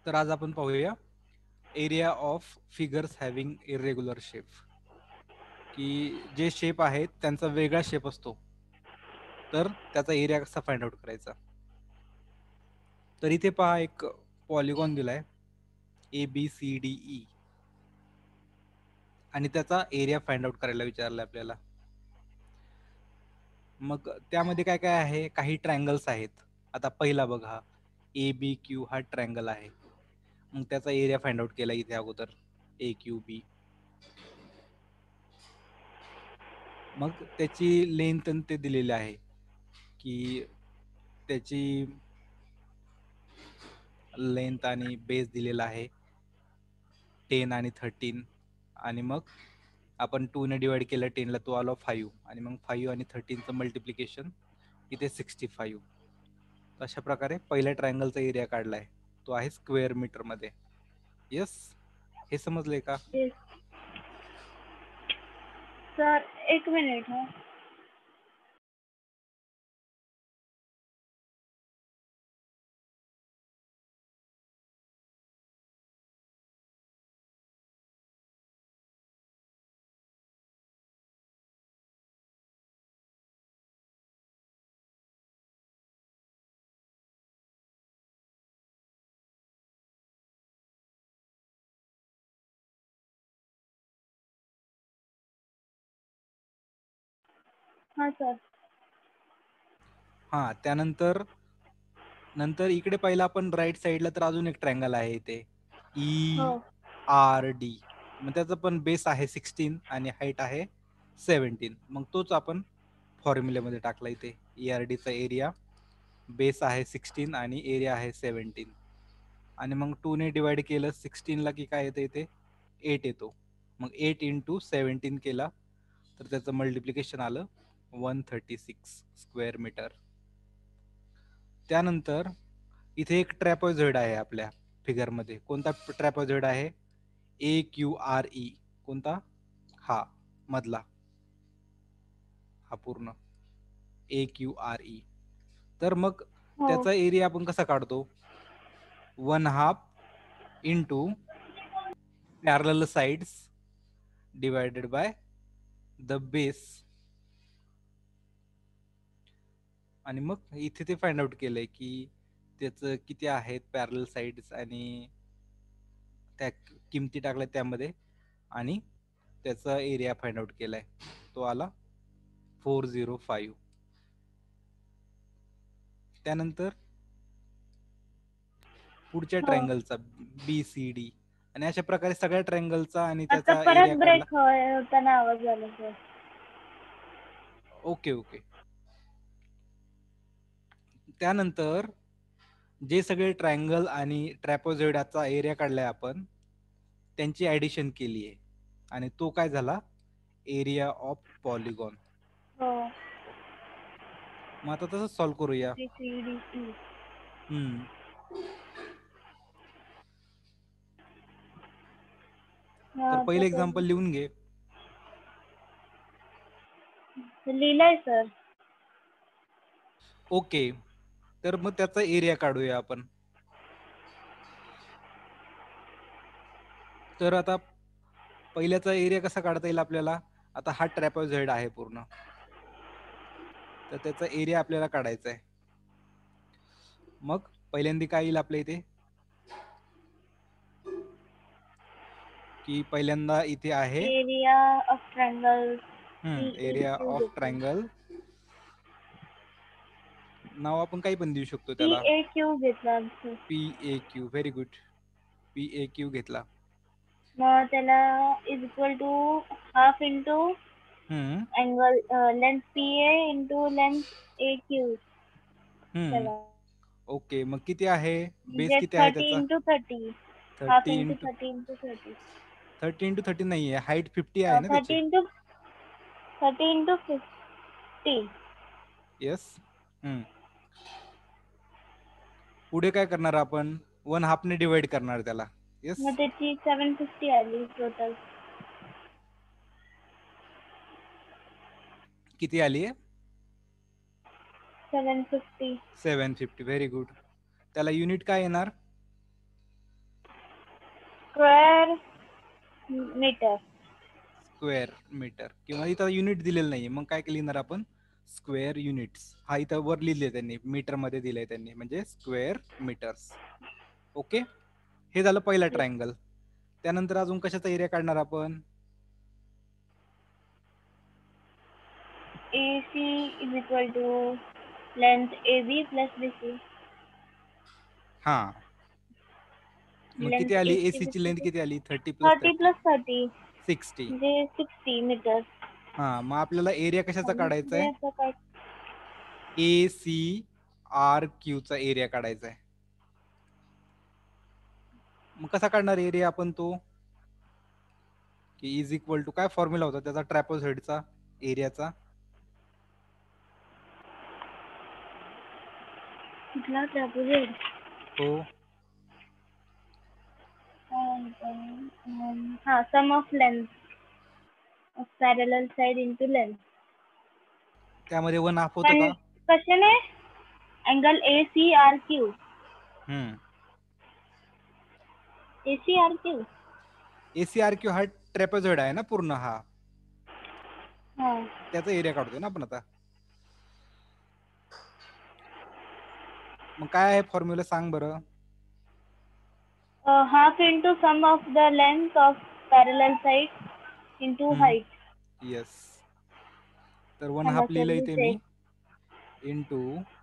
तर आज आपण पाहूया area of figures having irregular shape, की जे शेप आहेत त्यांचा वेगळा शेप असतो, तर त्याचा एरिया कसा फाइंड आउट करायचा. तर इथे पहा एक पॉलिगॉन दिलाय ABCDE आणि त्याचा एरिया फाइंड आउट करायला विचारलाय आपल्याला. मग त्यामध्ये काय काय आहे, काही ट्रायंगल्स आहेत. आता पहिला बघा ABQ हा ट्रायंगल आहे, मग त्याचा एरिया फाइंड आउट केला इथे अगोदर AQB. मग त्याची लेंथ ते दिलेली आहे की त्याची लेंथ आणि बेस दिलेला आहे 10 आणि 13 आणि मग आपण 2 ने डिवाइड केलं 10 ला तो आला 5 आणि मग 5 आणि 13चं मल्टिप्लिकेशन इथे 65. अशा प्रकारे पहिल्या ट्रायंगलचा एरिया काढलाय, तो आहे स्क्वेअर मीटर मध्ये. यस, हे समजले का? सर एक मिनिट हा. हा सर. हा, त्यानंतर इकडे पहिला आपण राईट साइडला तर अजून एक ट्रायंगल आहे इथे हो ERD. मग त्याचा पण बेस आहे 16 आणि हाईट आहे 17. मग तोच आपण फॉर्म्युल्यामध्ये टाकला इथे. ERDचा एरिया बेस आहे 16 आणि एरिया आहे 17 आणि मग 2 ने डिवाइड केलं 16 ला की काय येतं इथे 8 येतो. मग 8 इंटू 17 केला तर त्याचं मल्टिप्लिकेशन आलं 136 स्क्वेअर मीटर. त्यानंतर इथे एक ट्रॅपॉझॉइड आहे आपल्या फिगरमध्ये. कोणता ट्रॅपॉझॉइड आहे? AQRE. कोणता? हा मधला, हा पूर्ण AQRE. तर मग हो त्याचा एरिया आपण कसा काढतो? 1/2 into parallel sides divided by the base. आणि मग इथे ते फाइंड आउट केलंय की त्याचं किती आहेत पॅरलल साइड्स आणि त्या किमती टाकल्या त्यामध्ये आणि त्याचा एरिया फाइंड आउट केलाय, तो आला 405. त्यानंतर पुढच्या हो. ट्रायंगलचा BCD आणि अशा प्रकारे सगळ्या ट्रायंगलचा आणि आता त्याचा एरिया परत काढला. ब्रेक होताना आवाज आला सर. Okay okay. त्यानंतर जे सगळे ट्रायंगल आणि ट्रॅपोझॉइडचा एरिया काढलाय आपण, त्यांची ऍडिशन केली आहे आणि तो काय झाला? Area of polygon. हो. मग आता तसं सॉल्व्ह करूया. ABCDE. हम्म तर हा पहिले तर एक्झाम्पल लिहून घे. लिहिलंय सर. ओके, तर मग त्याचा एरिया काढूया आपण. तर आता पहिल्याचा एरिया कसा काढता येईल आपल्याला? आता हा ट्रॅपॉझॉइड आहे पूर्ण, तर त्याचा एरिया आपल्याला काढायचा आहे. मग पहिल्यांदा काय येईल आपल्या इथे की पहिल्यांदा इथे आहे area of triangle area PAQ of घेतलं. ट्रायंगल. नाव आपण काही पण देऊ शकतो त्याला. PAQ घेतला sir. PAQ. Very good. PAQ घेतला. मग त्याला is equal to half into hmm angle length PA into लेंथ AQ. हम्म त्याला ओके, मग किती आहे बेस? म्हणजे किती आहे 30 त्याचा? Into 30. Half 30 into into 30 into 30. 30 into 30 नाही आहे, हाईट 50 आहे ना 30 त्याची. Into 30 into 50. येस. पुढे काय करणार आपण? 1/2 ने डिवाइड करणार त्याला. येस. मग त्याची 750 आली टोटल. किती आली आहे? 750. 750. Very good. त्याला युनिट काय येणार? Square metre. स्क्वेअर मीटर, किंवा इथं युनिट दिलेलं नाहीये, मग काय लिहिणार आपण? Square units. हा इथं वर लिहिले त्यांनी, मीटर मध्ये दिलंय त्यांनी, म्हणजे स्क्वेअर मीटर्स. ओके, हे झालं पहिला ट्रायंगल. त्यानंतर अजून कशाचा एरिया काढणार आपण? AC is equal to length AB plus BC. हा, मग किती Length आली? AC is एसी ची equal लेंथ to किती आली? 30 प्लस 30 30, plus 30 60. म्हणजे 60 मीटर. हा, मग आपल्याला एरिया कशाचा काढायचा हे आहे? असं काय? ACRQ चा एरिया काढायचा आहे. मग कसा काढणार एरिया आपण तो? की इज इक्वल टू, काय फॉर्म्युला होता त्याचा ट्रॅपोझॉइडचा एरियाचा? कुठला ट्रॅपेझॉइड? हो, हा, sum of length of parallel side into length. त्यामध्ये 1/2 होतं पण का? कशाने? Angle ACRQ. Hmm, ACRQ. ACRQ हा ट्रॅपोझॉइड आहे ना पूर्ण, हा हा. त्याचा एरिया काढतोय ना आपण आता. मग काय आहे फॉर्म्युला, सांग बरं. Half into sum of the length of parallel sides into height. Yes, तर 1/2 लिहिलं इथे मी, इंटू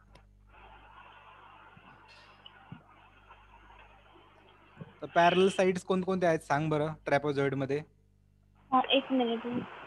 तर पॅरल साइड्स कोणकोणते आहेत सांग बरं ट्रॅपोझॉइड मध्ये? हा, एक minute.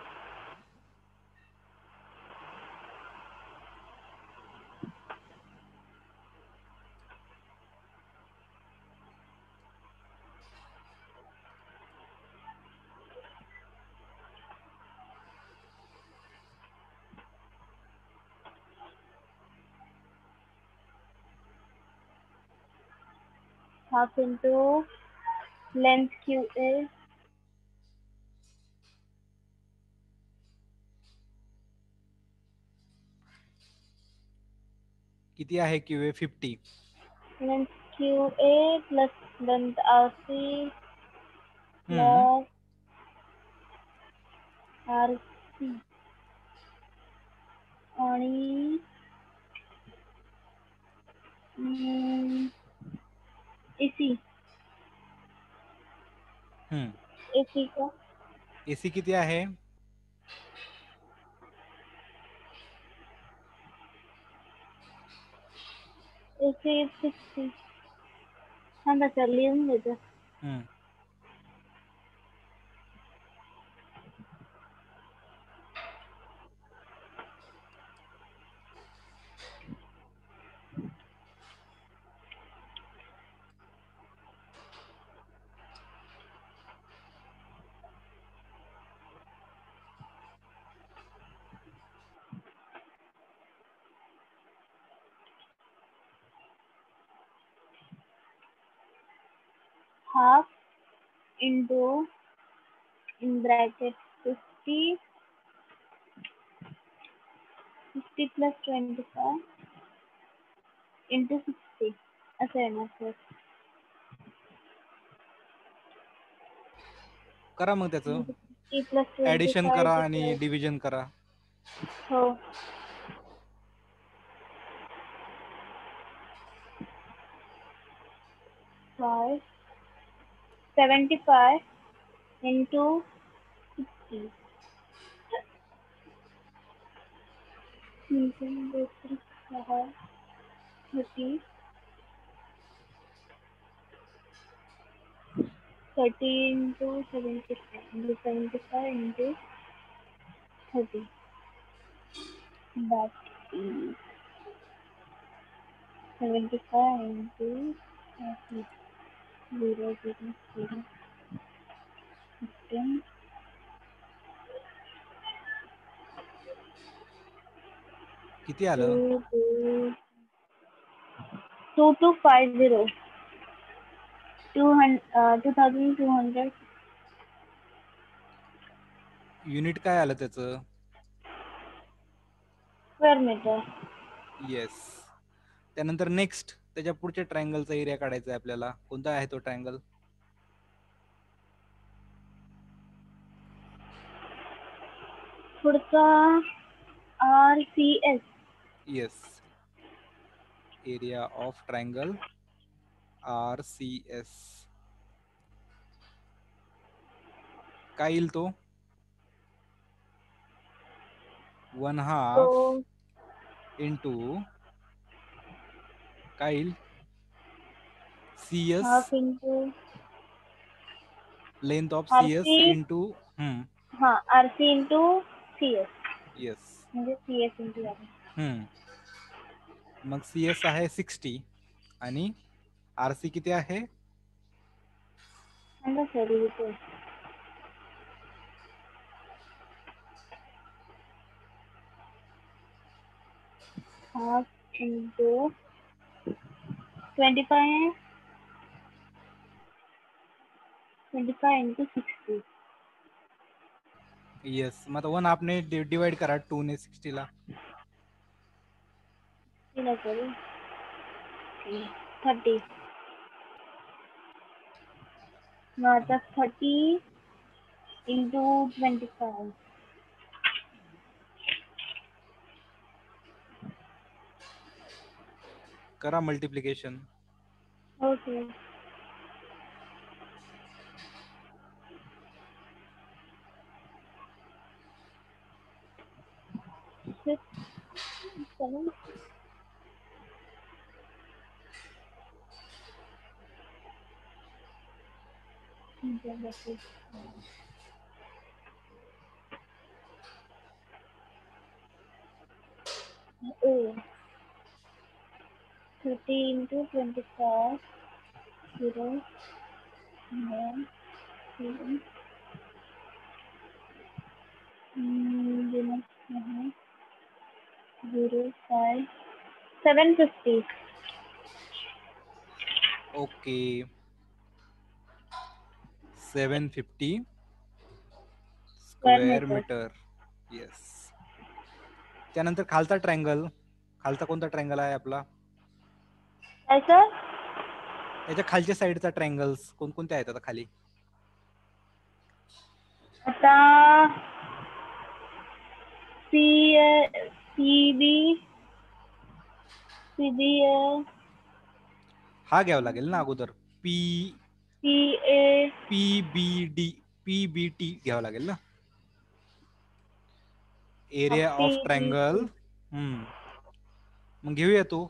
Half into length QA किती आहे QA? 50. length QA plus length RC हम्म, plus RC आणि AC. AC का? AC किती आहे? AC is 60. थांबा सर, लिहून देतो. हम्म, Half into in bracket 50 plus 25 into 60 असं येणार सर. करा मग त्याचं 50 plus ऍडिशन 25 करा आणि divided. डिव्हिजन करा. हो. 75 into 60. 30 into 75 into 75 into 30. That is 75 into 30. 0, 0, 0. 15. किती आलं? 2250. 2200. युनिट काय आलं त्याचं? Square metre. येस. त्यानंतर नेक्स्ट त्याच्या पुढच्या ट्रायंगलचा एरिया काढायचा आहे आपल्याला. कोणता आहे तो ट्रायंगल? पुढचा RCS. Yes, area of triangle RCS. काय येईल तो? 1/2 तो इंटू काय येईल? CS, half into length of CS RC. Into हां, RC इंटू CS. येस. म्हणजे CS इंटू RC. मग CS आहे 60 आणि RC किती आहे? सांगा सर इथे. Half into 25 into 60. येस. मग 1 आपने डिवाइड करा 2 ने 60 ला. केलं करू 30. मग आता 30 इंटू 25. करा मल्टिप्लिकेशन. ओके. चलो. A 30 into 25 0 1 2 0 5 750 okay, 750 square square meter. Metre. Yes. त्यानंतर खालचा ट्रायंगल, खालचा कोणता ट्रायंगल आहे आपला? काय सर? त्याच्या खालच्या साईडचा ट्रायंगल्स कोणकोणते आहेत आता खाली? आता CB हा घ्यावा लागेल ना अगोदर. CA PBT घ्यावा लागेल ना. Area of triangle. मग घेऊया तो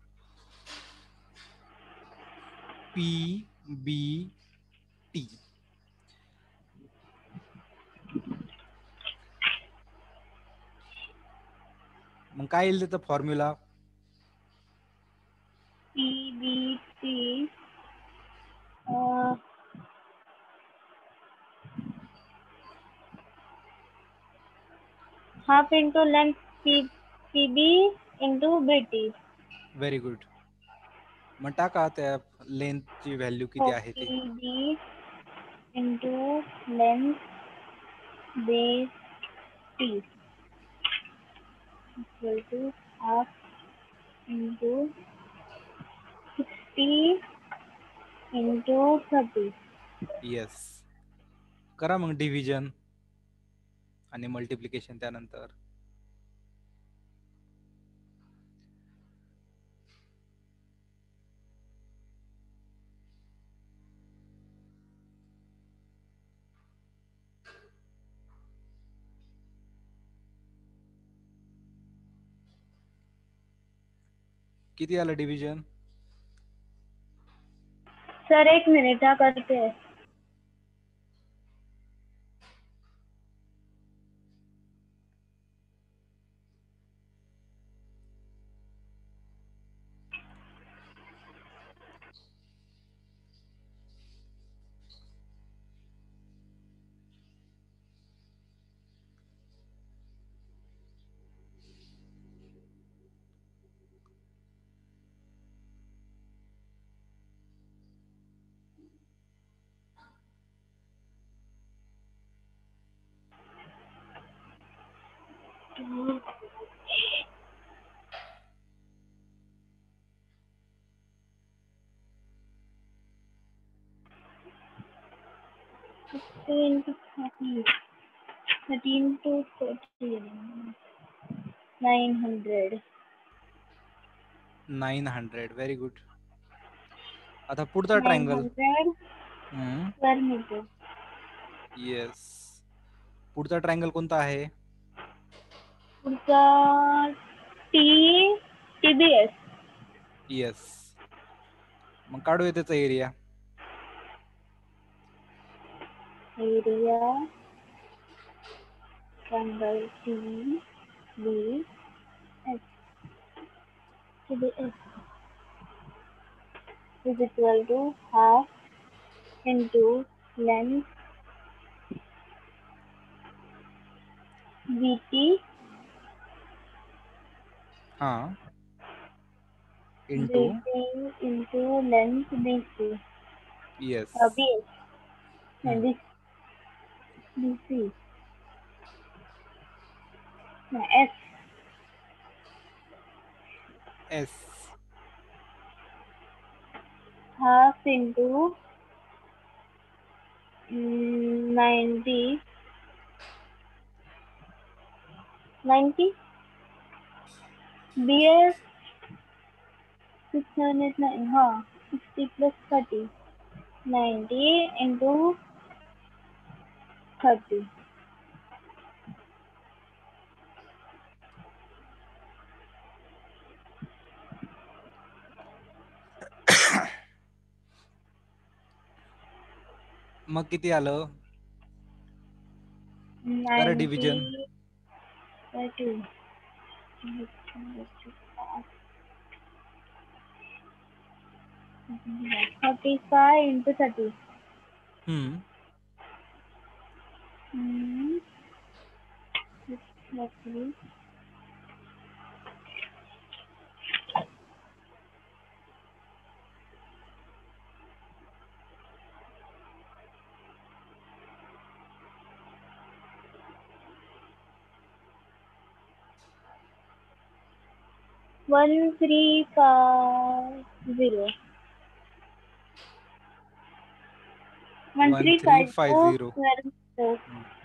PBT. मग काय येईल त्याचा formula? PBT half into length PB into BT. Very good. मग टाका त्या लेंथची व्हॅल्यू किती आहे ती. PB into length base T equal to half into 60 into 30. Yes. करा मग डिव्हिजन आणि मल्टिप्लिकेशन त्यानंतर. किती आलं डिव्हिजन? सर एक मिनिट हा करते. Into 30. 13 to 14. 900. 900. Very good. आता पुढचा ट्रायंगल. 900 square meter. येस. पुढचा ट्रायंगल कोणता आहे? पुढचा TBS. येस. मग काढूया त्याचा area. Area triangle TBS. TBS is equal to half into length BT हा. Into into length BC. येस. BS and this BC. S S. half into 90 BS 609 हाँ 60 plus 30 90 into 30. मग किती आलं? करा 90 डिव्हिजन. by 2. 35 into 30. हम्म. Roughly 1350. 1350 1350. square meters.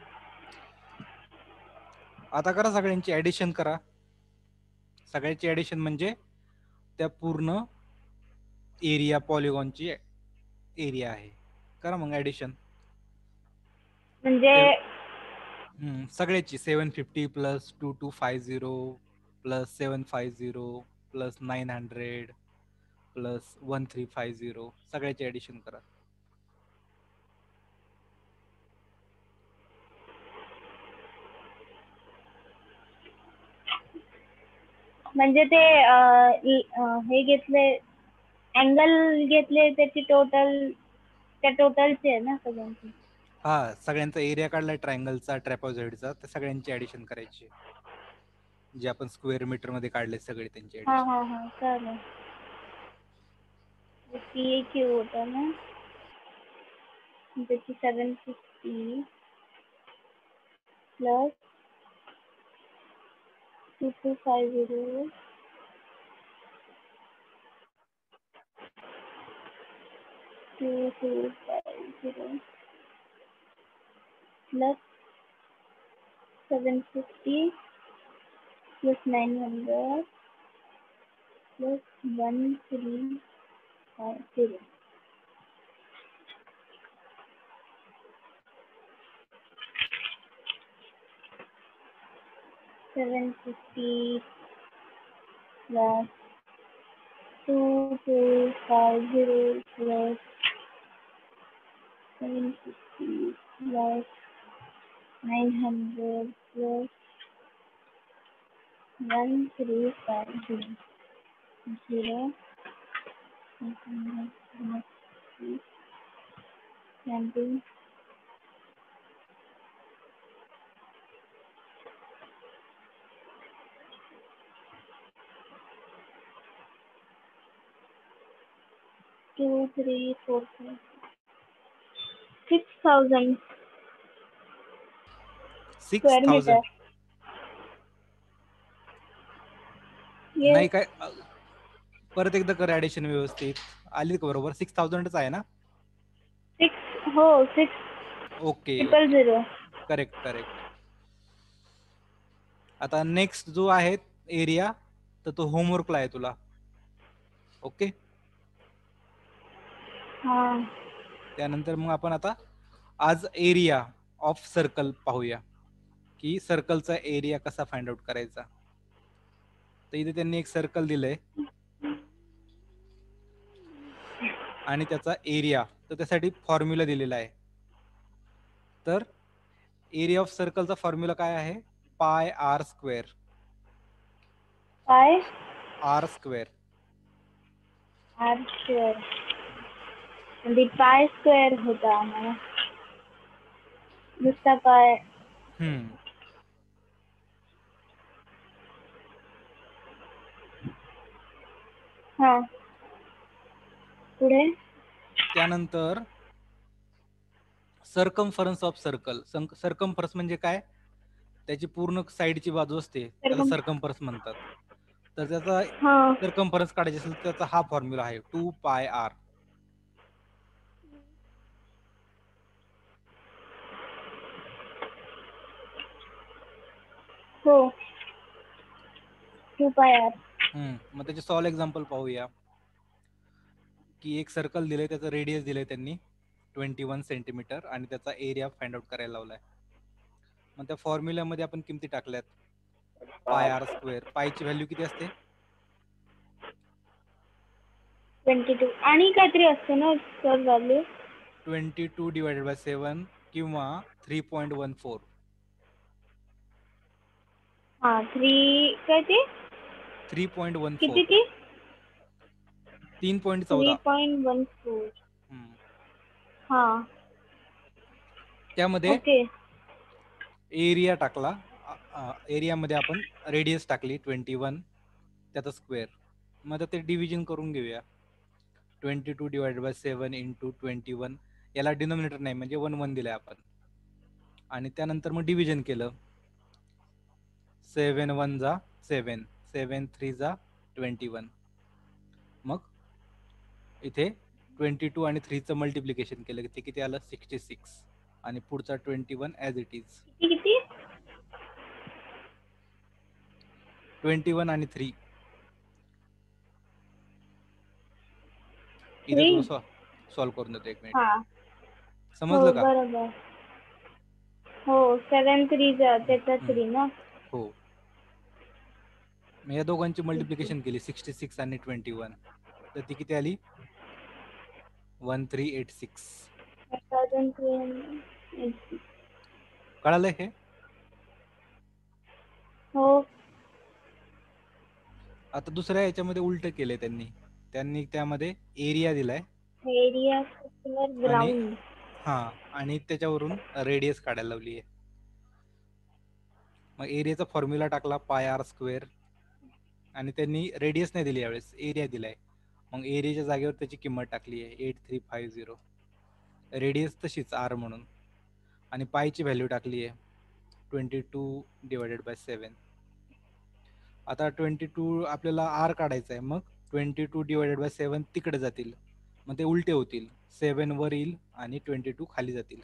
आता करा सगळ्यांची ऍडिशन करा. सगळ्याची ऍडिशन म्हणजे त्या पूर्ण एरिया पॉलिगॉनची एरिया आहे. करा मग ऍडिशन. म्हणजे सगळ्याची 750 प्लस 2250 प्लस 750 प्लस 900 प्लस 1350 सगळ्याची ऍडिशन करा. म्हणजे ते हे घेतले अँगल घेतले त्याची टोटल त्या टोटलचे आहे ना सगळ्यांची. हा सगळ्यांचा एरिया काढलाय ट्रायंगलचा ट्रॅपोझॉइडचा त्या सगळ्यांची ऍडिशन करायची. जे आपण स्क्वेअर मीटर मध्ये काढले सगळे त्यांची हा ऍडिशन. हा हा चालेल. PQ होता ना त्याची 750 plus 2250 2250 plus 750 plus 900 plus 1350. $750 plus 2250 plus 750 plus 900 plus 1350 0 20 2 3 4 5 6,000 square 6000 meter. Yes. नाही काय परत एकदा कर ऍडिशन व्यवस्थित. आली का बरोबर? 6000च आहे ना? 6 हो 6 okay triple okay 0. Correct correct. आता नेक्स्ट जो आहे एरिया, तर तो होमवर्कला आहे तुला. ओके. हा. त्यानंतर मग आपण आता आज एरिया ऑफ सर्कल पाहूया, की सर्कलचा एरिया कसा फाइंड आउट करायचा. तर इथे त्यांनी एक सर्कल दिलंय आणि त्याचा एरिया, तर त्यासाठी फॉर्म्युला दिलेला आहे. तर एरिया ऑफ सर्कलचा फॉर्म्युला काय आहे? Pi r square. Pi r square. R square. म्हणजे पाय स्क्वेअर होता मला नुसता पाय. हा. पुढे त्यानंतर सर्कमफरन्स ऑफ सर्कल. सर्कमफरन्स म्हणजे काय? त्याची पूर्ण साईडची बाजू असते, त्याला सर्कमफरन्स म्हणतात. तर त्याचा हा. सर्कमफरन्स काढायचा असेल तर त्याचा हा फॉर्म्युला आहे 2 पाय आर. हो. 2 पाय आर. मग त्याचे सॉल्व एक्झाम्पल पाहूया, की एक सर्कल दिले, त्याचं रेडियस दिले त्यांनी 21 सेंटीमीटर आणि त्याचा एरिया फाइंड आउट करायला लावलाय. मग त्या फॉर्म्युल्यामध्ये आपण किमती टाकल्यात. पाय आर स्क्वेअर, पायची व्हॅल्यू किती असते? 22 आणि काहीतरी असते ना सर व्हॅल्यू? 22 डिवायडेड बाय 7 किंवा 3.14. हा. 3 काय ते 3.14. किती ती 3.14. 3.14. हा. त्यामध्ये ओके. एरिया टाकला. एरियामध्ये आपण रेडियस टाकली 21, त्याचा स्क्वेअर. मग आता ते डिव्हिजन करून घेऊया. 22 डिवायडेड बाय 7 इंटू 21. याला डिनोमिनेटर नाही म्हणजे 1 1 दिलाय आपण. आणि त्यानंतर मग डिव्हिजन केलं. 7 1 जा 7, 7 3 जा 21. मग इथे 22 आणि 3चं मल्टिप्लिकेशन केलं, ते किती आलं? 66. आणि पुढचा 21 ॲज इट इज. किती 21 आणि 3 इथे 3. तुला सॉल्व करून देतो, 1 मिनिट. हा. हो समजलं का? बरोबर. हो. 7 3 त्याचा 3 ना. हो. या दोघांची मल्टिप्लिकेशन केली 66 आणि 21, तर ती किती आली? 1386. 1386. कळालं हे? हो. आता दुसऱ्या याच्यामध्ये उलट केलंय त्यांनी. त्यामध्ये एरिया दिलाय एरिया सर्क्युलर आणि ग्राउंड. आणि त्याच्यावरून रेडियस काढायला लावली आहे. मग एरियाचा फॉर्म्युला टाकला पाय आर स्क्वेअर आणि त्यांनी रेडियस नाही दिली, यावेळेस एरिया दिलाय. मग एरियाच्या जागेवर त्याची किंमत टाकली आहे 8350. रेडियस तशीच आर म्हणून. आणि पायची व्हॅल्यू टाकली आहे 22 डिवायडेड बाय 7. आता 22 आपल्याला आर काढायचा आहे, मग 22 डिवायडेड बाय 7 तिकडे जातील, मग ते उलटे होतील. 7 वर येईल आणि 22 खाली जातील.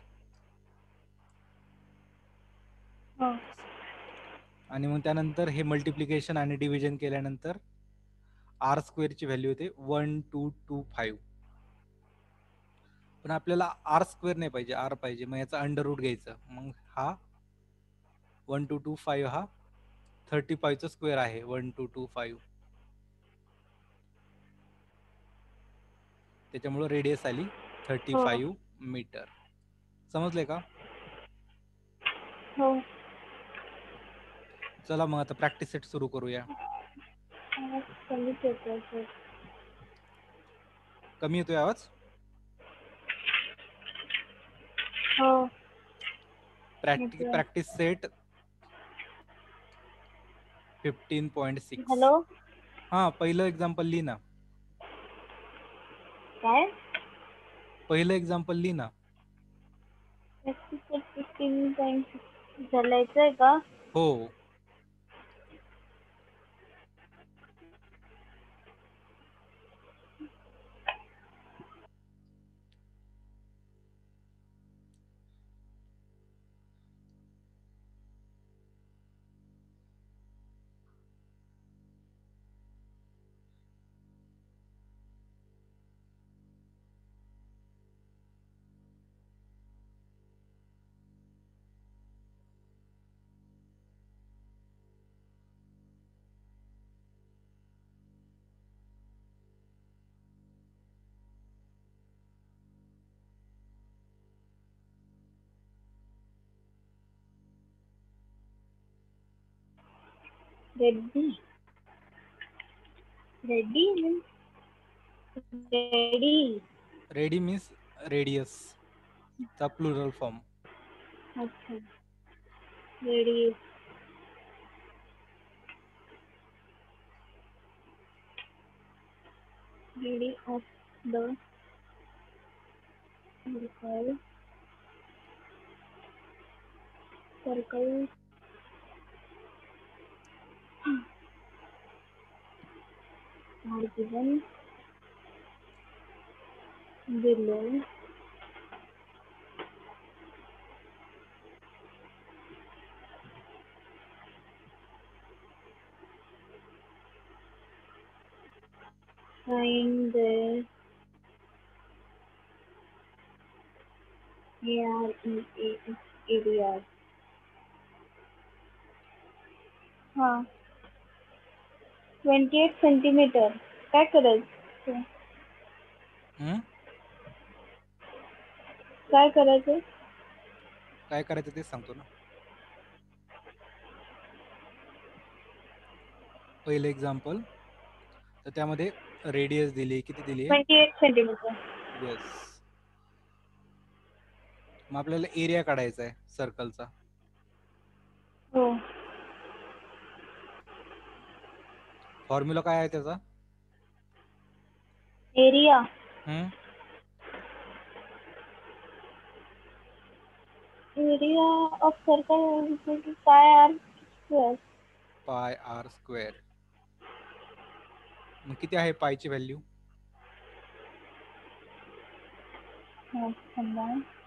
आणि मग त्यानंतर हे मल्टिप्लिकेशन आणि डिव्हिजन केल्यानंतर आर स्क्वेअरची व्हॅल्यू होते 1225. पण आपल्याला आर स्क्वेअर नाही पाहिजे, आर पाहिजे. मग याचा अंडर रूट घ्यायचं. मग हा 1225 हा 35चा स्क्वेअर आहे. 1225. त्याच्यामुळे रेडियस आली 35 मीटर. समजले का? हो. चला मग आता प्रॅक्टिस सेट सुरू करूया. कमी येतोय आवाज? हो. Practice set 15.6. हॅलो. हा, पहिलं एक्झाम्पल लिही ना. काय पहिलं एक्झाम्पल लिही ना. 15.6 चालायचंय का? हो. Ready. Ready means ready. Radii means radius चा प्लुरल फॉर्म. अच्छा. Ready. Ready of the circle. Circle. Are given below. Find the areas. हाँ. 28 सेंटीमीटर. काय करायचं? काय करायचं? काय करायचं तेच सांगतो ना. पहिलं एक्झाम्पल, तर त्यामध्ये रेडियस दिली, किती दिली आहे? 28 सेंटीमीटर. येस. मग आपल्याला एरिया काढायचा आहे सर्कलचा. हो. फॉर्म्युला काय आहे त्याचा? एरिया. एरिया ऑफ सर्कल काय r square. Pi r square. मग किती आहे पायची व्हॅल्यू? थांबा.